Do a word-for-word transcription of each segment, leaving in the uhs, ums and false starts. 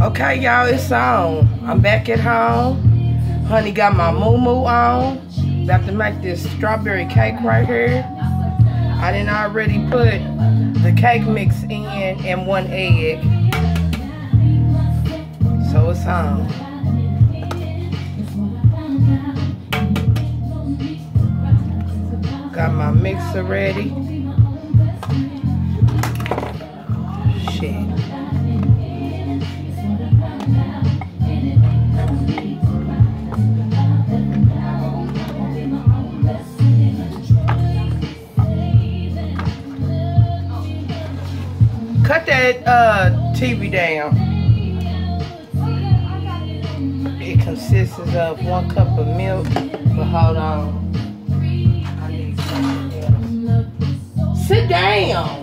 Okay, y'all, it's on. I'm back at home. Honey got my moo-moo on. About to make this strawberry cake right here. I didn't already put the cake mix in and one egg. So it's on. Got my mixer ready. Shit. Cut that uh, T V down. It consists of one cup of milk. But hold on. I need something else. Sit down.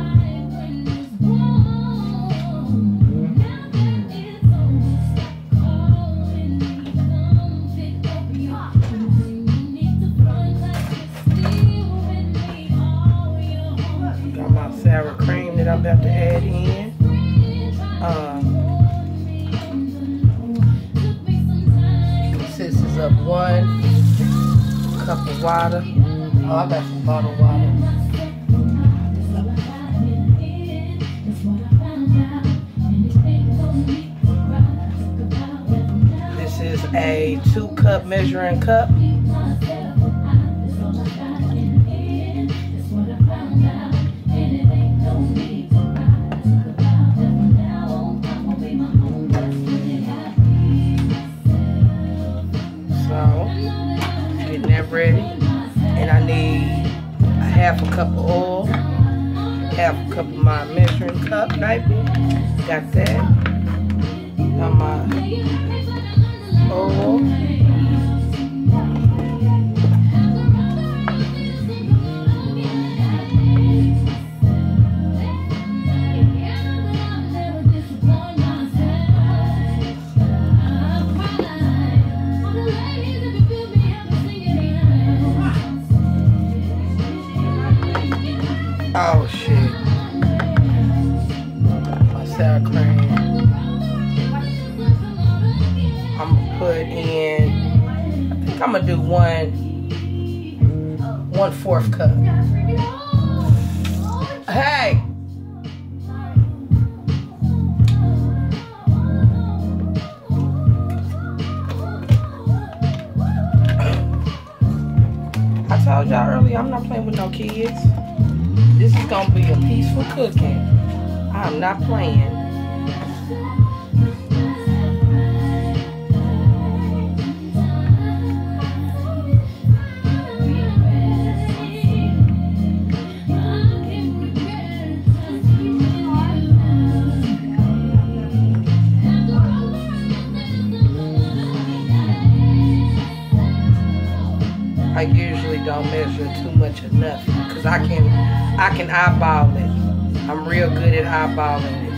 Got my sour cream that I'm about to add in. Um, consists of one cup of water. Oh, I got some bottled water. This is a two cup measuring cup. Ready, and I need a half a cup of oil, half a cup of my measuring cup, baby. Got that. Got my oil. Oh shit. My sour cream. I'm gonna put in, I think I'm gonna do one, one fourth cup. Hey! I told y'all earlier, I'm not playing with no kids. This is gonna be a peaceful cooking. I'm not playing. I usually don't measure too much of nothing because I can I can eyeball it. I'm real good at eyeballing it.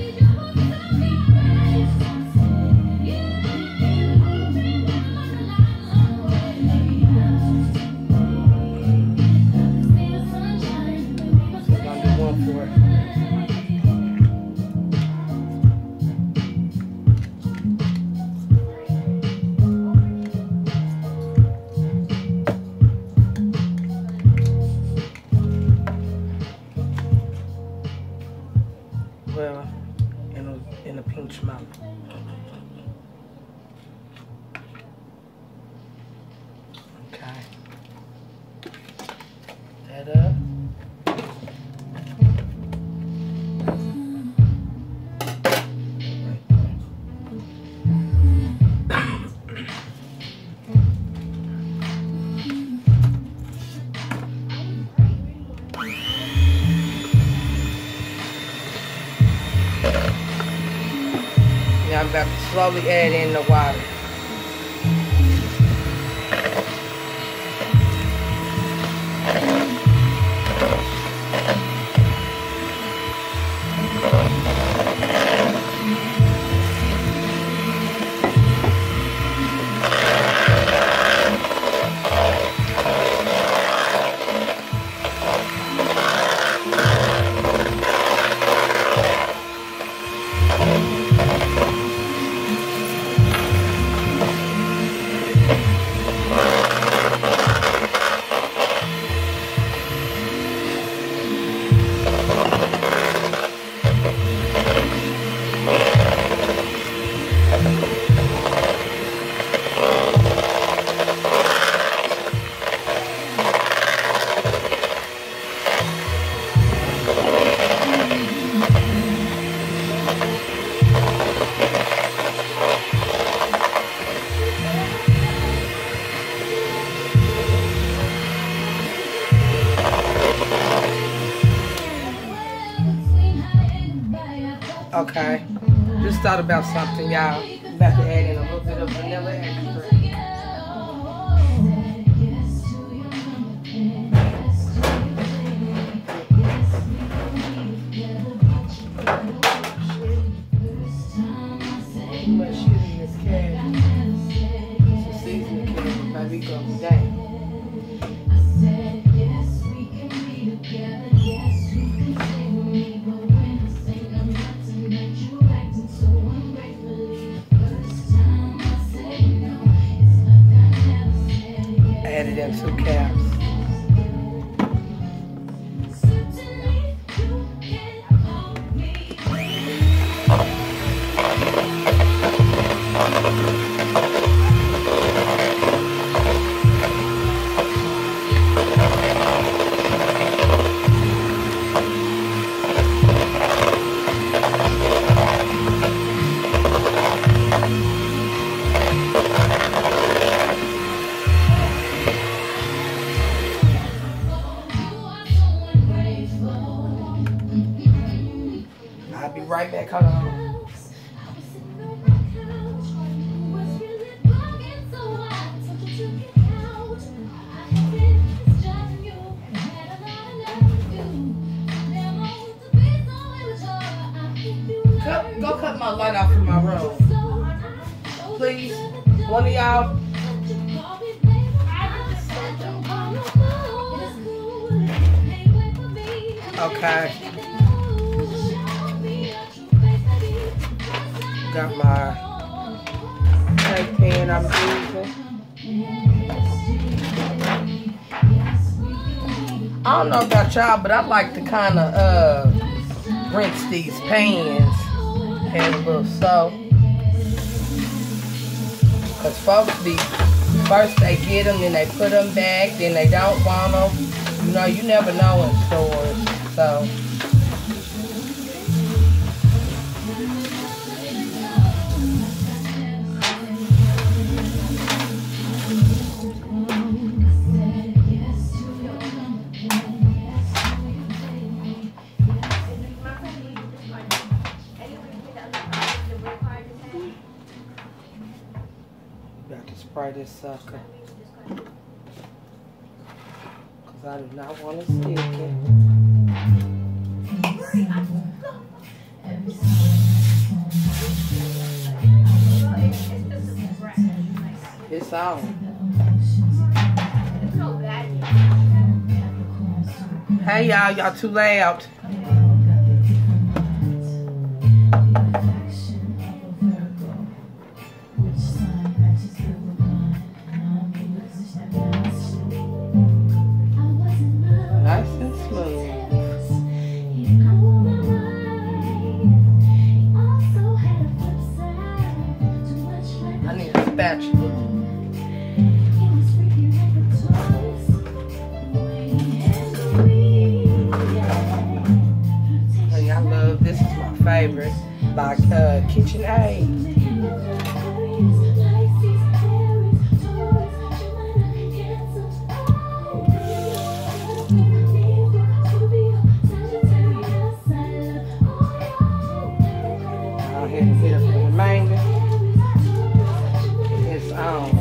So I'm gonna do one for it. Well, in a, in a pinch amount. Okay. That up. Now I'm about to slowly add in the water. Okay. Just thought about something, y'all. About to add in a little bit of vanilla extra. Too much shit in this can. Some seasoning can, baby, goes down. Added in two caps. I'll be right back. Hold on. Cut, go cut my light off in my room. Please. One of y'all. Okay. Got my cake pan I'm using. I don't know about y'all, but I like to kind of uh, rinse these pans and a little soap. Because folks be, first they get them, then they put them back, then they don't want them. You know, you never know in stores. So. Got to spray this sucker. Because I do not want to stick it. It's on. Hey y'all, y'all too loud. Nice and smooth. I need a spatula. Honey, I love this. Is my favorite by uh, KitchenAid. And hit up the remainder. It's on.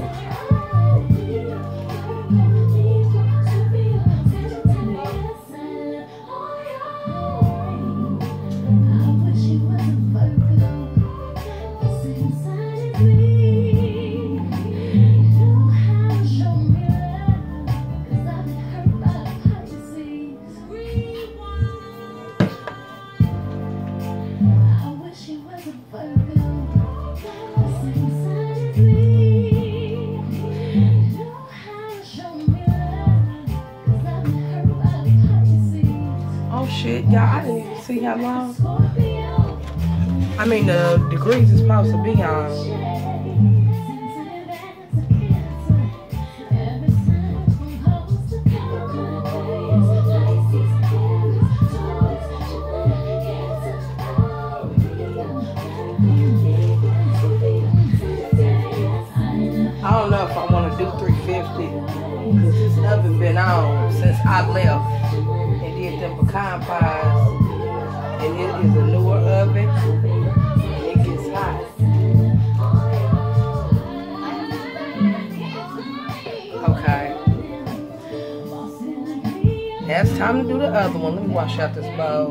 Oh shit, y'all, I didn't even see how long. I mean, the degrees is supposed to be on. I don't know if I want to do three fifty because this oven been on since I left and did them pecan pies, and it is a newer oven. time to do the other one. Let me wash out this bowl.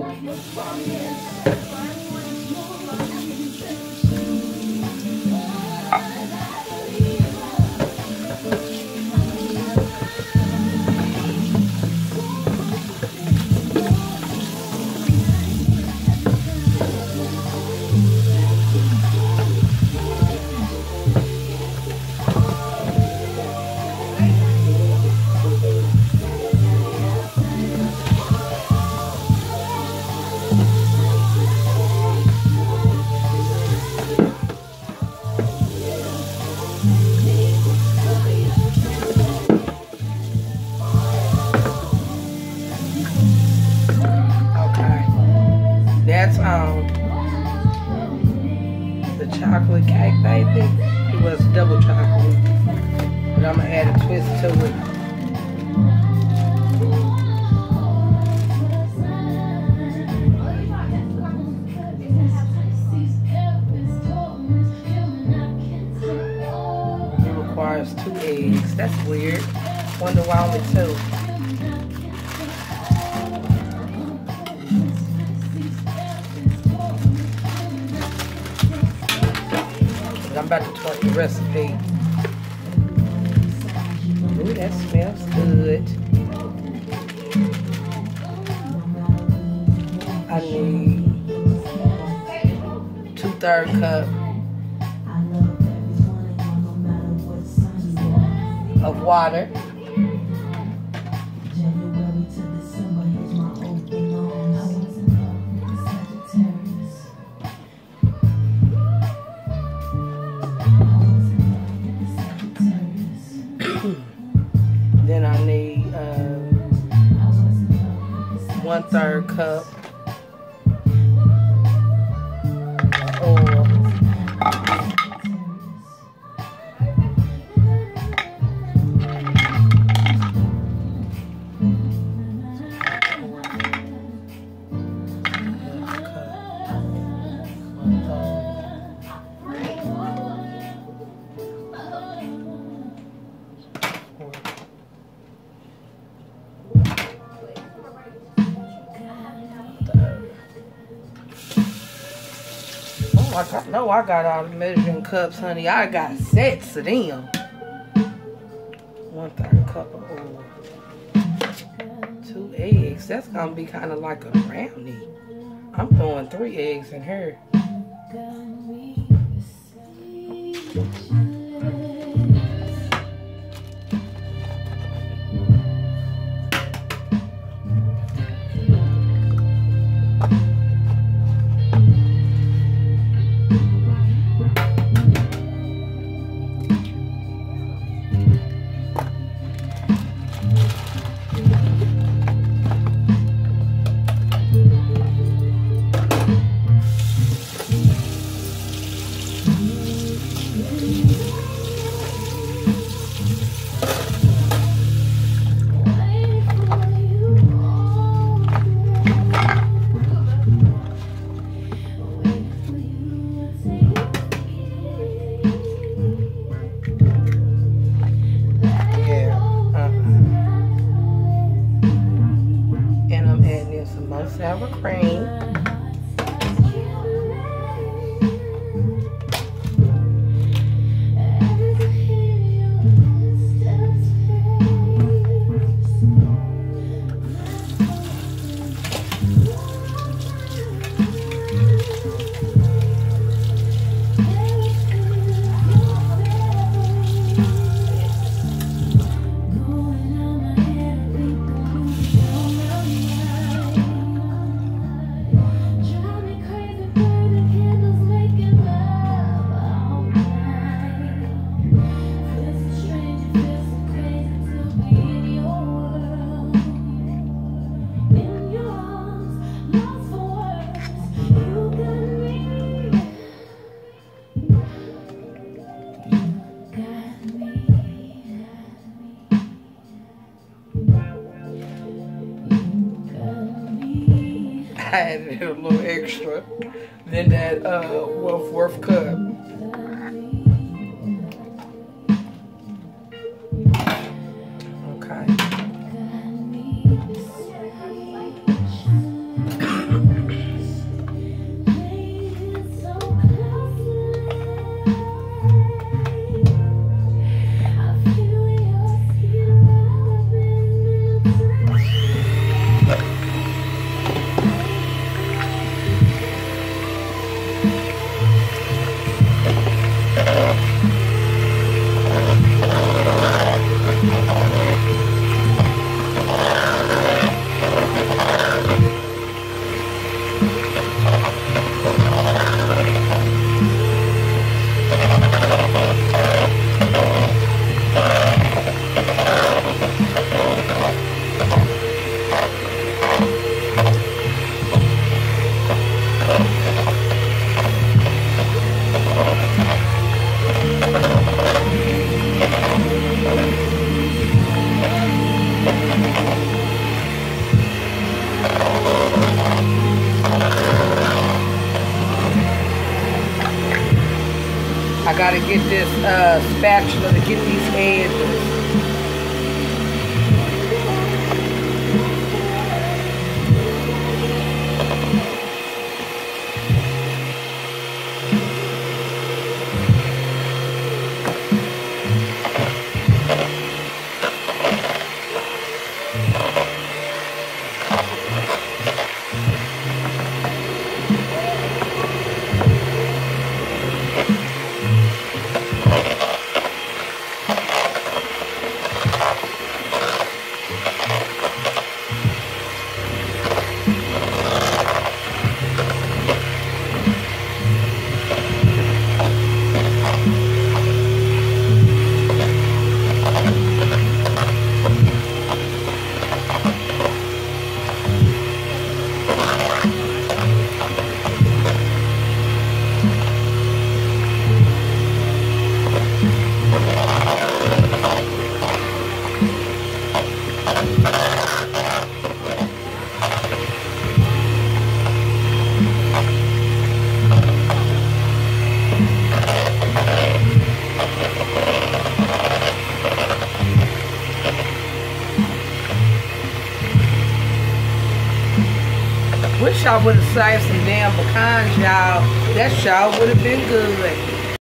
That's um the chocolate cake, baby. It was double chocolate, but I'm gonna add a twist to it. It requires two eggs. That's weird. Wonder why only two. I'm about to try the recipe. Ooh, that smells good. I need two-thirds cup of water. Then I need uh, one third cup of oil. I know I got all the measuring cups, honey. I got sets of them. One third cup of oil. Two eggs. That's gonna be kind of like a brownie. I'm throwing three eggs in here. Sour cream. I added a little extra than that uh, Wolf Worth cup. Okay. I gotta get this uh, spatula to get these edges. Wish I would have saved some damn pecans, y'all. That sure would have been good.